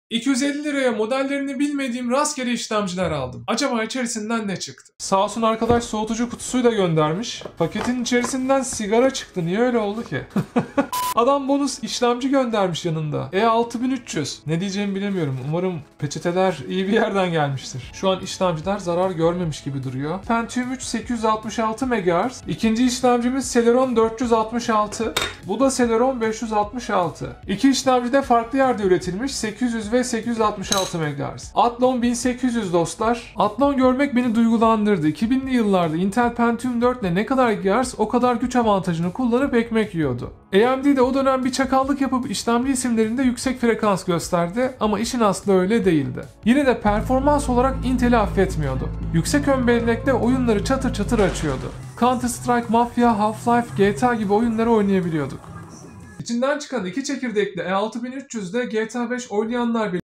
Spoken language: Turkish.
250 liraya modellerini bilmediğim rastgele işlemciler aldım. Acaba içerisinden ne çıktı? Sağ olsun arkadaş soğutucu kutusuyla göndermiş. Paketin içerisinden sigara çıktı. Niye öyle oldu ki? Adam bonus işlemci göndermiş yanında. E6300. Ne diyeceğimi bilemiyorum. Umarım peçeteler iyi bir yerden gelmiştir. Şu an işlemciler zarar görmemiş gibi duruyor. Pentium 3 866 MHz. İkinci işlemcimiz Celeron 466. Bu da Celeron 566. İki işlemci de farklı yerde üretilmiş. 800 ve 866 MHz. Athlon 1800 dostlar. Athlon görmek beni duygulandırdı. 2000'li yıllarda Intel Pentium 4 ile ne kadar GHz o kadar güç avantajını kullanıp ekmek yiyordu. AMD de o dönem bir çakallık yapıp işlemci isimlerinde yüksek frekans gösterdi ama işin aslı öyle değildi. Yine de performans olarak Intel'i affetmiyordu. Yüksek ön bellekte oyunları çatır çatır açıyordu. Counter Strike, Mafia, Half-Life, GTA gibi oyunları oynayabiliyorduk. İçinden çıkan iki çekirdekli E6300'de GTA 5 oynayanlar bile